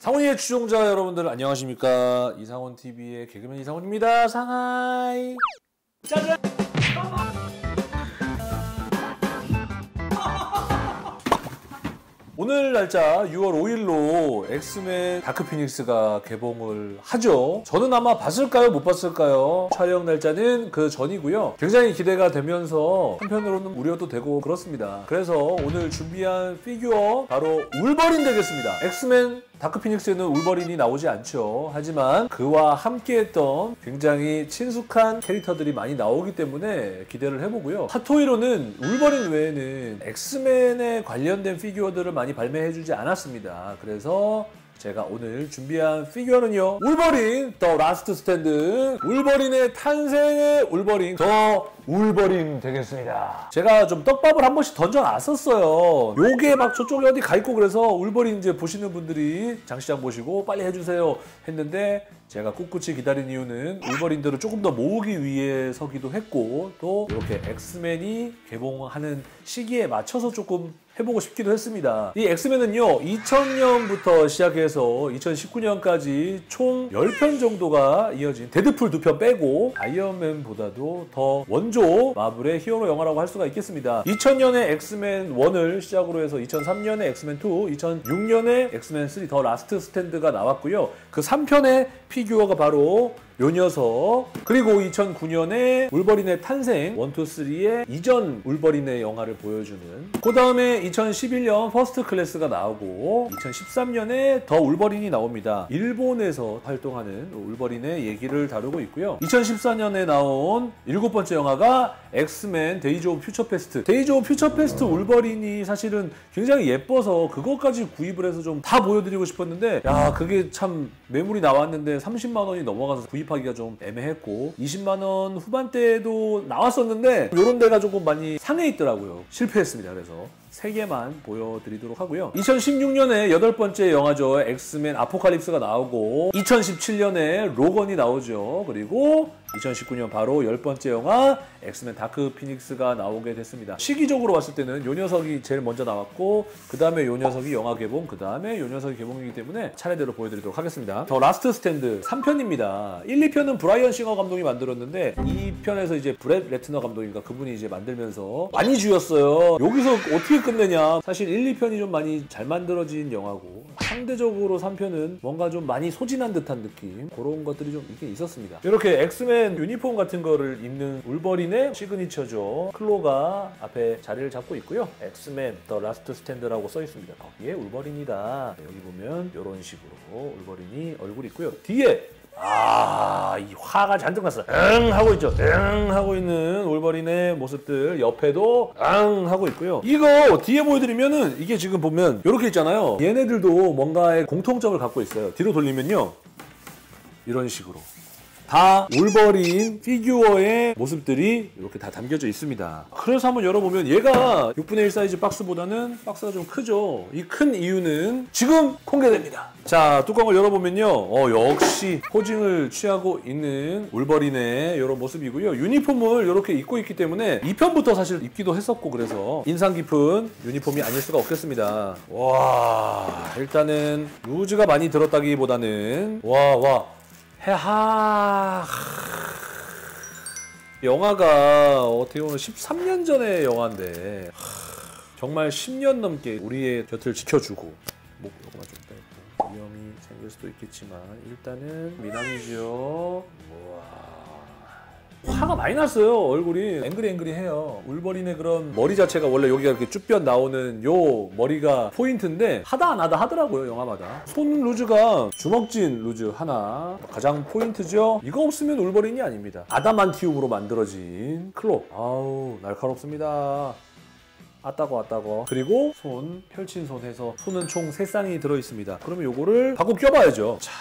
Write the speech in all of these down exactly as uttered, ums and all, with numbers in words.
상훈이의 추종자 여러분들 안녕하십니까? 이상훈티비의 개그맨 이상훈입니다. 상하이. 짜잔! 오늘 날짜 유월 오일로 엑스맨 다크피닉스가 개봉을 하죠. 저는 아마 봤을까요? 못 봤을까요? 촬영 날짜는 그 전이고요. 굉장히 기대가 되면서 한편으로는 우려도 되고 그렇습니다. 그래서 오늘 준비한 피규어 바로 울버린 되겠습니다. 엑스맨 다크피닉스에는 울버린이 나오지 않죠. 하지만 그와 함께했던 굉장히 친숙한 캐릭터들이 많이 나오기 때문에 기대를 해보고요. 핫토이로는 울버린 외에는 엑스맨에 관련된 피규어들을 많이 발매해주지 않았습니다. 그래서 제가 오늘 준비한 피규어는요, 울버린 더 라스트 스탠드, 울버린의 탄생의 울버린 더 울버린 되겠습니다. 제가 좀 떡밥을 한 번씩 던져놨었어요. 요게 막 저쪽에 어디 가 있고 그래서 울버린 이제 보시는 분들이 장시장 보시고 빨리 해주세요 했는데 제가 꿋꿋이 기다린 이유는 울버린들을 조금 더 모으기 위해서기도 했고 또 이렇게 엑스맨이 개봉하는 시기에 맞춰서 조금 해보고 싶기도 했습니다. 이 엑스맨은요, 이천 년부터 시작해서 이천십구 년까지 총 십 편 정도가 이어진 데드풀 두 편 빼고 아이언맨보다도 더 원조 마블의 히어로 영화라고 할 수가 있겠습니다. 이천 년에 엑스맨 일을 시작으로 해서 이천삼 년에 엑스맨 이, 이천육 년에 엑스맨 쓰리 더 라스트 스탠드가 나왔고요. 그 삼 편의 피규어가 바로 요 녀석, 그리고 이천구 년에 울버린의 탄생 일, 이, 삼의 이전 울버린의 영화를 보여주는, 그 다음에 이천십일 년 퍼스트 클래스가 나오고 이천십삼 년에 더 울버린이 나옵니다. 일본에서 활동하는 울버린의 얘기를 다루고 있고요. 이천십사 년에 나온 일곱 번째 영화가 엑스맨 데이즈 오브 퓨처 패스트. 데이즈 오브 퓨처 패스트 울버린이 사실은 굉장히 예뻐서 그것까지 구입을 해서 좀 다 보여드리고 싶었는데, 야, 그게 참 매물이 나왔는데 삼십만 원이 넘어가서 구입하기가 좀 애매했고, 이십만 원 후반대에도 나왔었는데 요런 데가 조금 많이 상해 있더라고요. 실패했습니다. 그래서 세 개만 보여드리도록 하고요. 이천십육 년에 여덟 번째 영화죠. 엑스맨 아포칼립스가 나오고 이천십칠 년에 로건이 나오죠. 그리고 이천십구 년 바로 열 번째 영화 엑스맨 다크 피닉스가 나오게 됐습니다. 시기적으로 봤을 때는 요 녀석이 제일 먼저 나왔고 그 다음에 요 녀석이 영화 개봉, 그 다음에 요 녀석이 개봉이기 때문에 차례대로 보여드리도록 하겠습니다. 더 라스트 스탠드 삼 편입니다. 일, 이 편은 브라이언 싱어 감독이 만들었는데 이 편에서 이제 브렛 레트너 감독인가 그분이 이제 만들면서 많이 주였어요. 여기서 어떻게 끝내냐. 사실 일, 이 편이 좀 많이 잘 만들어진 영화고 상대적으로 삼 편은 뭔가 좀 많이 소진한 듯한 느낌, 그런 것들이 좀 있긴 있었습니다. 이렇게 엑스맨 유니폼 같은 거를 입는 울버린의 시그니처죠. 클로가 앞에 자리를 잡고 있고요. 엑스맨 더 라스트 스탠드라고 써 있습니다. 거기에 울버린이다. 여기 보면 이런 식으로 울버린이 얼굴이 있고요. 뒤에 아, 이 화가 잔뜩 났어. 응 하고 있죠. 응 하고 있는 울버린의 모습들, 옆에도 응 하고 있고요. 이거 뒤에 보여드리면은 이게 지금 보면 이렇게 있잖아요. 얘네들도 뭔가의 공통점을 갖고 있어요. 뒤로 돌리면요, 이런 식으로 다 울버린 피규어의 모습들이 이렇게 다 담겨져 있습니다. 그래서 한번 열어보면 얘가 육분의 일 사이즈 박스보다는 박스가 좀 크죠. 이 큰 이유는 지금 공개됩니다. 자, 뚜껑을 열어보면요, 어, 역시 포징을 취하고 있는 울버린의 이런 모습이고요. 유니폼을 이렇게 입고 있기 때문에 이 편부터 사실 입기도 했었고 그래서 인상 깊은 유니폼이 아닐 수가 없겠습니다. 와, 일단은 루즈가 많이 들었다기보다는 와, 와. 해하. 영화가 어떻게 보면 십삼 년 전의 영화인데 정말 십 년 넘게 우리의 곁을 지켜주고, 목 요거만 좀 빼고 위험이 생길 수도 있겠지만 일단은 미남이죠. 우와. 화가 많이 났어요. 얼굴이 앵그리앵그리해요. 울버린의 그런 머리 자체가 원래 여기가 이렇게 쭈뼛 나오는 요 머리가 포인트인데 하다 안 하다 하더라고요. 영화마다. 손 루즈가 주먹진 루즈 하나, 가장 포인트죠. 이거 없으면 울버린이 아닙니다. 아담한티움으로 만들어진 클로. 아우, 날카롭습니다. 아따고 아따고. 그리고 손, 펼친 손 해서 손은 총 세 쌍이 들어있습니다. 그러면 요거를 바꿔 껴봐야죠. 자,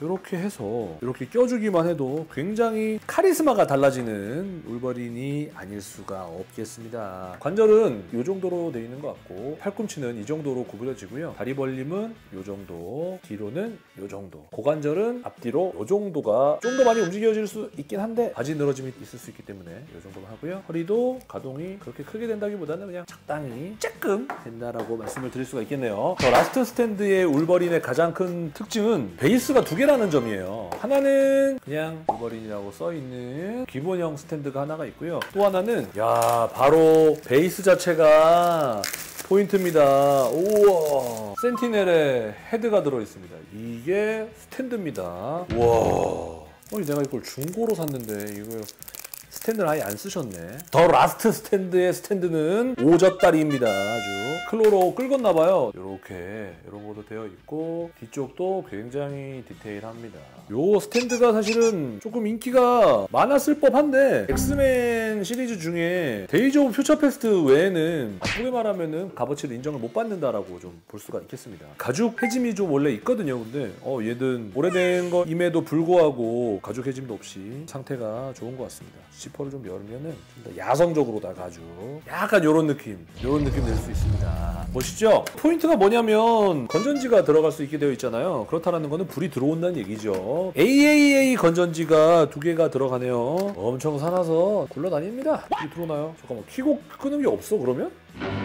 이렇게 해서 이렇게 껴주기만 해도 굉장히 카리스마가 달라지는 울버린이 아닐 수가 없겠습니다. 관절은 이 정도로 되어 있는 것 같고 팔꿈치는 이 정도로 구부려지고요. 다리 벌림은 이 정도, 뒤로는 이 정도, 고관절은 앞뒤로 이 정도가 좀 더 많이 움직여질 수 있긴 한데 바지 늘어짐이 있을 수 있기 때문에 이 정도만 하고요. 허리도 가동이 그렇게 크게 된다기보다는 그냥 적당히 조금 된다라고 말씀을 드릴 수가 있겠네요. 저 라스트 스탠드의 울버린의 가장 큰 특징은 베이스가 두 개라는 점이에요. 하나는 그냥 울버린이라고 써있는 기본형 스탠드가 하나가 있고요. 또 하나는 야 바로 베이스 자체가 포인트입니다. 우와, 센티넬의 헤드가 들어있습니다. 이게 스탠드입니다. 우와, 아니 내가 이걸 중고로 샀는데 이거 스탠드를 아예 안 쓰셨네. 더 라스트 스탠드의 스탠드는 오젓다리입니다. 아주 클로로 끌었나봐요. 이렇게 이런 것도 되어 있고 뒤쪽도 굉장히 디테일합니다. 요 스탠드가 사실은 조금 인기가 많았을 법한데 엑스맨 시리즈 중에 데이즈 오브 퓨처 패스트 외에는 나쁘게 말하면은 값어치를 인정을 못 받는다라고 좀 볼 수가 있겠습니다. 가죽 해짐이 좀 원래 있거든요. 근데 어 얘는 오래된 거임에도 불구하고 가죽 해짐도 없이 상태가 좋은 것 같습니다. 지퍼를 좀 열면은 좀 더 야성적으로다가 아주 약간 요런 느낌 요런 느낌 낼 수 있습니다. 멋있죠? 포인트가 뭐냐면 건전지가 들어갈 수 있게 되어 있잖아요. 그렇다는 거는 불이 들어온다는 얘기죠. 에이에이에이 건전지가 두 개가 들어가네요. 엄청 사나서 굴러다닙니다. 불이 들어오나요? 잠깐만, 키고 끄는 게 없어 그러면?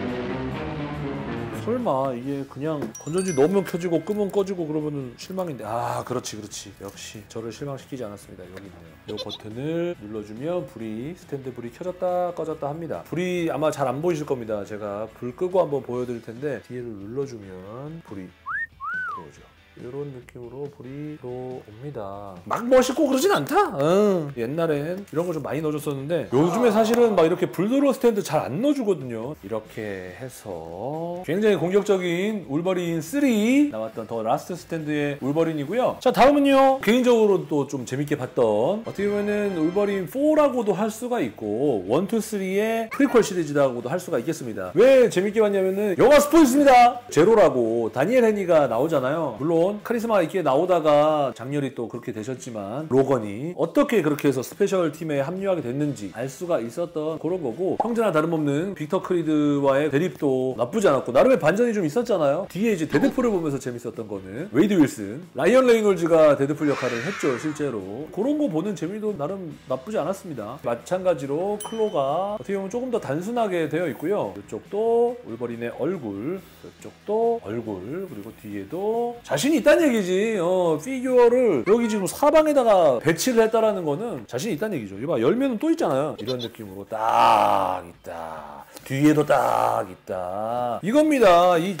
설마 이게 그냥 건전지 넣으면 켜지고 끄면 꺼지고 그러면은 실망인데. 아 그렇지 그렇지, 역시 저를 실망시키지 않았습니다. 여기 있네요. 이 버튼을 눌러주면 불이 스탠드 불이 켜졌다 꺼졌다 합니다. 불이 아마 잘 안 보이실 겁니다. 제가 불 끄고 한번 보여드릴 텐데 뒤를 눌러주면 불이 들어오죠. 이런 느낌으로 불이 들어옵니다. 막 멋있고 그러진 않다. 응. 옛날엔 이런 거 좀 많이 넣어줬었는데 요즘에 사실은 막 이렇게 불 들어올 스탠드 잘 안 넣어주거든요. 이렇게 해서 굉장히 공격적인 울버린 쓰리 나왔던 더 라스트 스탠드의 울버린이고요. 자 다음은요, 개인적으로 또 좀 재밌게 봤던, 어떻게 보면은 울버린 포라고도 할 수가 있고 원, 투, 쓰리의 프리퀄 시리즈라고도 할 수가 있겠습니다. 왜 재밌게 봤냐면은 영화 스포 있습니다. 제로라고 다니엘 헤니가 나오잖아요. 물론 카리스마 있게 나오다가 장렬히 또 그렇게 되셨지만 로건이 어떻게 그렇게 해서 스페셜 팀에 합류하게 됐는지 알 수가 있었던 그런 거고, 형제나 다름없는 빅터 크리드와의 대립도 나쁘지 않았고 나름의 반전이 좀 있었잖아요. 뒤에 이제 데드풀을 보면서 재밌었던 거는 웨이드 윌슨, 라이언 레이놀즈가 데드풀 역할을 했죠 실제로. 그런 거 보는 재미도 나름 나쁘지 않았습니다. 마찬가지로 클로가 어떻게 보면 조금 더 단순하게 되어 있고요. 이쪽도 울버린의 얼굴, 이쪽도 얼굴, 그리고 뒤에도 자신이 있다는 얘기지. 어, 피규어를 여기 지금 사방에다가 배치를 했다라는 거는 자신이 있다는 얘기죠. 이봐, 열면은 또 있잖아요. 이런 느낌으로 딱 있다. 뒤에도 딱 있다. 이겁니다. 이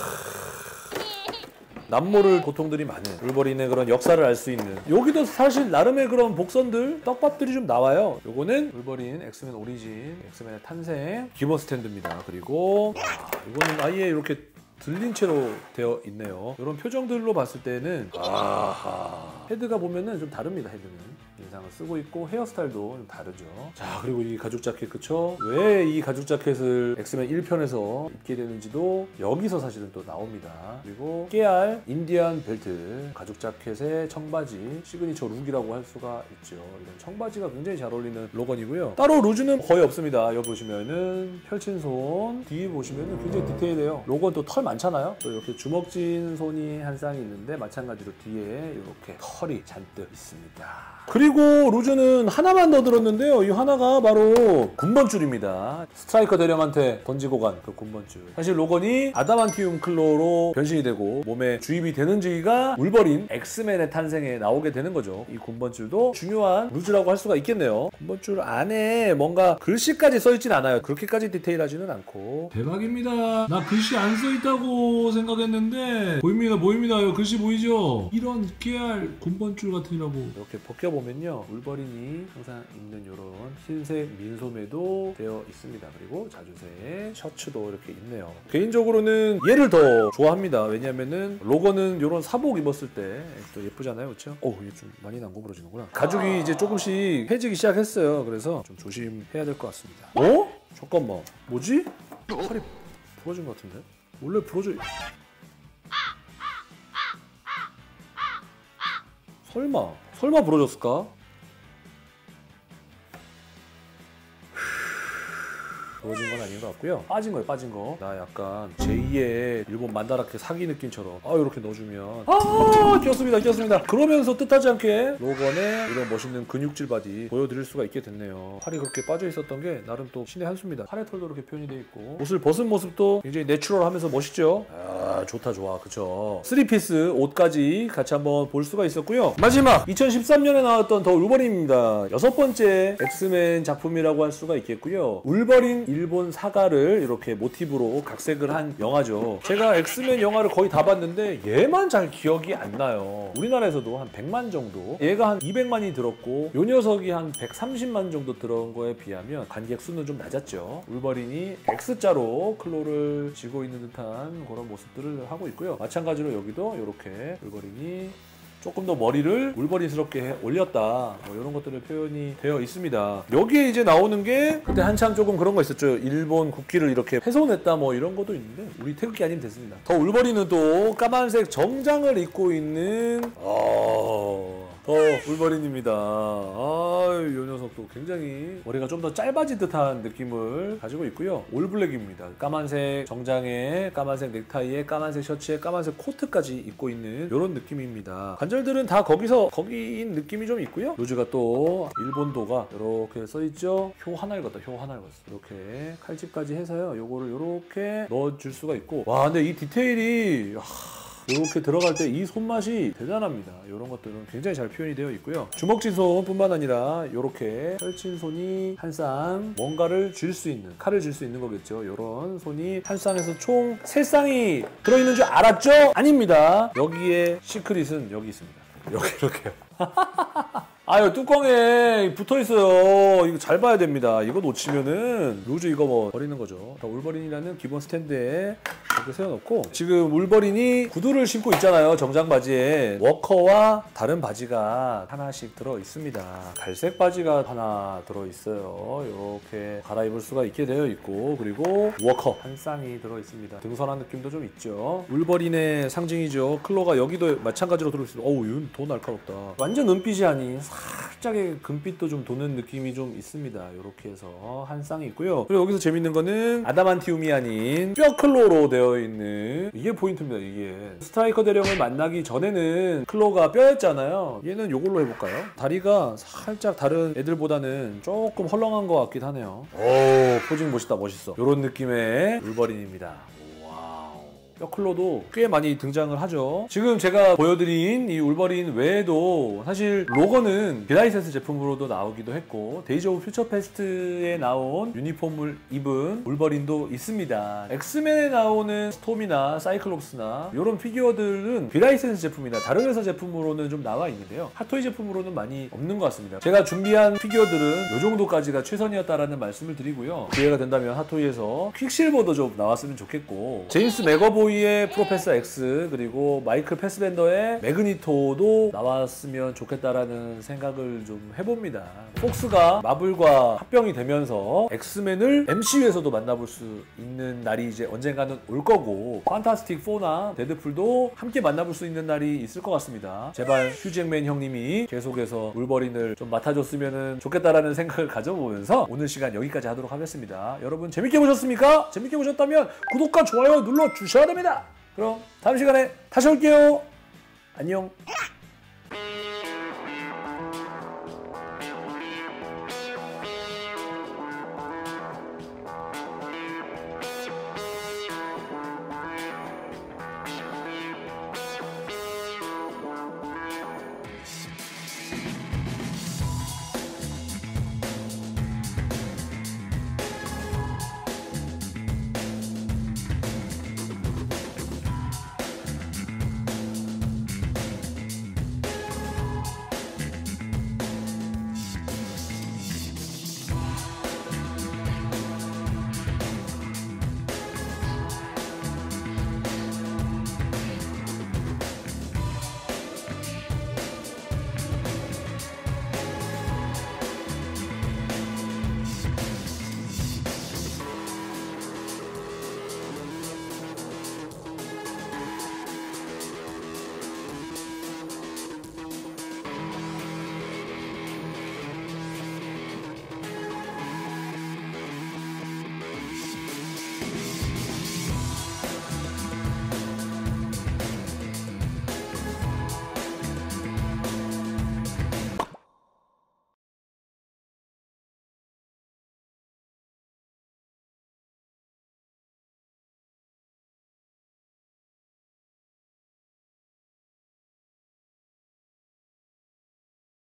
남모를 고통들이 많은 울버린의 그런 역사를 알 수 있는, 여기도 사실 나름의 그런 복선들, 떡밥들이 좀 나와요. 요거는 울버린 엑스맨 오리진, 엑스맨의 탄생 기본 스탠드입니다. 그리고 와, 이거는 아예 이렇게 들린 채로 되어 있네요. 이런 표정들로 봤을 때는 아하, 헤드가 보면은 좀 다릅니다. 헤드는 인상을 쓰고 있고 헤어스타일도 좀 다르죠. 자, 그리고 이 가죽 자켓, 그쵸? 왜 이 가죽 자켓을 엑스맨 일 편에서 입게 되는지도 여기서 사실은 또 나옵니다. 그리고 깨알 인디안 벨트, 가죽 자켓에 청바지, 시그니처 룩이라고 할 수가 있죠. 이런 청바지가 굉장히 잘 어울리는 로건이고요. 따로 루즈는 거의 없습니다. 여기 보시면은 펼친 손, 뒤에 보시면은 굉장히 디테일해요. 로건 또 털 많잖아요. 또 이렇게 주먹진 손이 한 쌍이 있는데 마찬가지로 뒤에 이렇게 털이 잔뜩 있습니다. 그리고 루즈는 하나만 더 들었는데요. 이 하나가 바로 군번줄입니다. 스트라이커 대령한테 던지고 간 그 군번줄. 사실 로건이 아담한티움 클로로 변신이 되고 몸에 주입이 되는지가 울버린 엑스맨의 탄생에 나오게 되는 거죠. 이 군번줄도 중요한 루즈라고 할 수가 있겠네요. 군번줄 안에 뭔가 글씨까지 써있진 않아요. 그렇게까지 디테일하지는 않고. 대박입니다. 나 글씨 안 써있다고 생각했는데 보입니다. 보입니다. 여기 글씨 보이죠? 이런 깨알 군번줄 같으라고. 이렇게 벗겨보면요, 울버린이 항상 입는 이런 흰색 민소매도 되어 있습니다. 그리고 자주색 셔츠도 이렇게 있네요. 개인적으로는 얘를 더 좋아합니다. 왜냐면은 로건은 이런 사복 입었을 때 또 예쁘잖아요, 그렇죠? 어, 이게 좀 많이 난고부러지는구나. 가죽이 이제 조금씩 해지기 시작했어요. 그래서 좀 조심해야 될 것 같습니다. 어? 잠깐만, 뭐지? 팔이 부러진 것 같은데? 원래 부러져. 설마 설마 부러졌을까? 부러진 건 아닌 것 같고요. 빠진 거예요, 빠진 거. 나 약간 제이의 일본 만다라케 사기 느낌처럼 아 이렇게 넣어주면 아 꼈습니다, 꼈습니다. 그러면서 뜻하지 않게 로건의 이런 멋있는 근육질 바디 보여드릴 수가 있게 됐네요. 팔이 그렇게 빠져 있었던 게 나름 또 신의 한 수입니다. 팔의 털도 이렇게 표현이 돼 있고 옷을 벗은 모습도 굉장히 내추럴하면서 멋있죠. 아 좋다 좋아, 그쵸. 쓰리피스 옷까지 같이 한번 볼 수가 있었고요. 마지막 이천십삼 년에 나왔던 더 울버린입니다. 여섯 번째 엑스맨 작품이라고 할 수가 있겠고요. 울버린 일본 사가를 이렇게 모티브로 각색을 한 영화죠. 제가 엑스맨 영화를 거의 다 봤는데 얘만 잘 기억이 안 나요. 우리나라에서도 한 백만 정도, 얘가 한 이백만이 들었고 요 녀석이 한 백삼십만 정도 들어온 거에 비하면 관객 수는 좀 낮았죠. 울버린이 X자로 클로를 쥐고 있는 듯한 그런 모습들을 하고 있고요. 마찬가지로 여기도 이렇게 울버린이 조금 더 머리를 울버린스럽게 올렸다, 뭐 이런 것들을 표현이 되어 있습니다. 여기에 이제 나오는 게 그때 한참 조금 그런 거 있었죠. 일본 국기를 이렇게 훼손했다 뭐 이런 것도 있는데 우리 태극기 아니면 됐습니다. 더 울버린은 또 까만색 정장을 입고 있는 어... 더 울버린입니다. 아, 이 녀석도 굉장히 머리가 좀 더 짧아진 듯한 느낌을 가지고 있고요. 올블랙입니다. 까만색 정장에 까만색 넥타이에 까만색 셔츠에 까만색 코트까지 입고 있는 이런 느낌입니다. 관절들은 다 거기서 거기인 느낌이 좀 있고요. 로즈가 또 일본도가 이렇게 써있죠. 효 하나를 걷다, 효 하나를 걷어. 이렇게 칼집까지 해서요. 요거를 이렇게 넣어줄 수가 있고, 와 근데 이 디테일이 이렇게 들어갈 때 이 손맛이 대단합니다. 이런 것들은 굉장히 잘 표현이 되어 있고요. 주먹진손뿐만 아니라 이렇게 펼친 손이 한 쌍 뭔가를 쥘 수 있는, 칼을 쥘 수 있는 거겠죠. 이런 손이 한 쌍에서 총 세 쌍이 들어있는 줄 알았죠? 아닙니다. 여기에 시크릿은 여기 있습니다. 여기 이렇게요. 아유, 뚜껑에 붙어있어요. 이거 잘 봐야 됩니다. 이거 놓치면은 로즈 이거 뭐 버리는 거죠. 울버린이라는 기본 스탠드에 이렇게 세워놓고, 지금 울버린이 구두를 신고 있잖아요. 정장 바지에. 워커와 다른 바지가 하나씩 들어있습니다. 갈색 바지가 하나 들어있어요. 이렇게 갈아입을 수가 있게 되어 있고, 그리고 워커 한 쌍이 들어있습니다. 등선한 느낌도 좀 있죠. 울버린의 상징이죠. 클로가 여기도 마찬가지로 들어있습니다. 어우, 이건 더 날카롭다. 완전 은빛이 아닌 살짝의 금빛도 좀 도는 느낌이 좀 있습니다. 이렇게 해서 한 쌍이 있고요. 그리고 여기서 재밌는 거는 아담한티움이 아닌 뼈 클로로 되어 있는, 이게 포인트입니다. 이게 스트라이커 대령을 만나기 전에는 클로가 뼈였잖아요. 얘는 이걸로 해볼까요? 다리가 살짝 다른 애들보다는 조금 헐렁한 것 같긴 하네요. 오, 포징 멋있다, 멋있어. 이런 느낌의 울버린입니다. 뼈클로도 꽤 많이 등장을 하죠. 지금 제가 보여드린 이 울버린 외에도 사실 로건은 비라이센스 제품으로도 나오기도 했고, 데이즈 오브 퓨처 패스트에 나온 유니폼을 입은 울버린도 있습니다. 엑스맨에 나오는 스톰이나 사이클롭스나 이런 피규어들은 비라이센스 제품이나 다른 회사 제품으로는 좀 나와 있는데요. 핫토이 제품으로는 많이 없는 것 같습니다. 제가 준비한 피규어들은 이 정도까지가 최선이었다라는 말씀을 드리고요. 기회가 된다면 핫토이에서 퀵실버도 좀 나왔으면 좋겠고, 제임스 맥어보이 의 프로페서 X, 그리고 마이클 패스벤더의 매그니토도 나왔으면 좋겠다라는 생각을 좀 해봅니다. 폭스가 마블과 합병이 되면서 엑스맨을 엠씨유에서도 만나볼 수 있는 날이 이제 언젠가는 올 거고, 판타스틱 사나 데드풀도 함께 만나볼 수 있는 날이 있을 것 같습니다. 제발 휴잭맨 형님이 계속해서 울버린을 좀 맡아줬으면 좋겠다라는 생각을 가져보면서 오늘 시간 여기까지 하도록 하겠습니다. 여러분 재밌게 보셨습니까? 재밌게 보셨다면 구독과 좋아요 눌러주셔야 됩니다. 그럼 다음 시간에 다시 올게요. 안녕.